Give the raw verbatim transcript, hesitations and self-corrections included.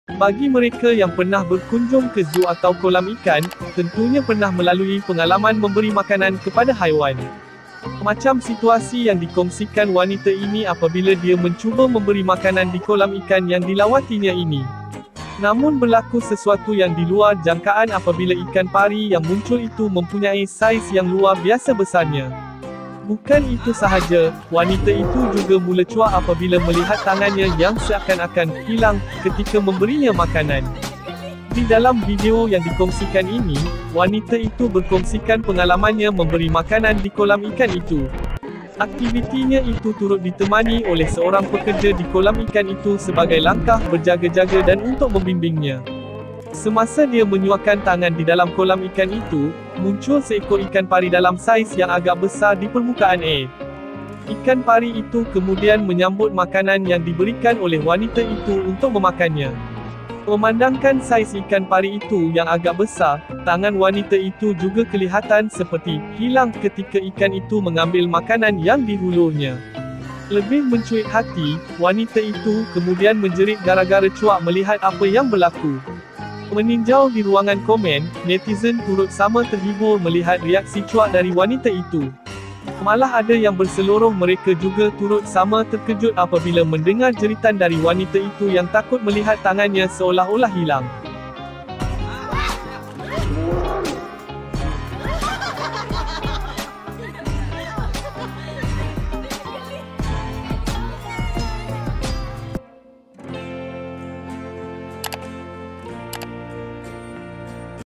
Bagi mereka yang pernah berkunjung ke zoo atau kolam ikan, tentunya pernah melalui pengalaman memberi makanan kepada haiwan. Macam situasi yang dikongsikan wanita ini apabila dia mencuba memberi makanan di kolam ikan yang dilawatinya ini. Namun berlaku sesuatu yang di luar jangkaan apabila ikan pari yang muncul itu mempunyai saiz yang luar biasa besarnya. Bukan itu sahaja, wanita itu juga mula cuak apabila melihat tangannya yang seakan-akan hilang ketika memberinya makanan. Di dalam video yang dikongsikan ini, wanita itu berkongsikan pengalamannya memberi makanan di kolam ikan itu. Aktivitinya itu turut ditemani oleh seorang pekerja di kolam ikan itu sebagai langkah berjaga-jaga dan untuk membimbingnya. Semasa dia menyuakkan tangan di dalam kolam ikan itu, muncul seekor ikan pari dalam saiz yang agak besar di permukaan air. Ikan pari itu kemudian menyambut makanan yang diberikan oleh wanita itu untuk memakannya. Memandangkan saiz ikan pari itu yang agak besar, tangan wanita itu juga kelihatan seperti hilang ketika ikan itu mengambil makanan yang dihulurnya. Lebih mencuit hati, wanita itu kemudian menjerit gara-gara cuak melihat apa yang berlaku. Meninjau di ruangan komen, netizen turut sama terhibur melihat reaksi cuak dari wanita itu. Malah ada yang berseluruh mereka juga turut sama terkejut apabila mendengar jeritan dari wanita itu yang takut melihat tangannya seolah-olah hilang.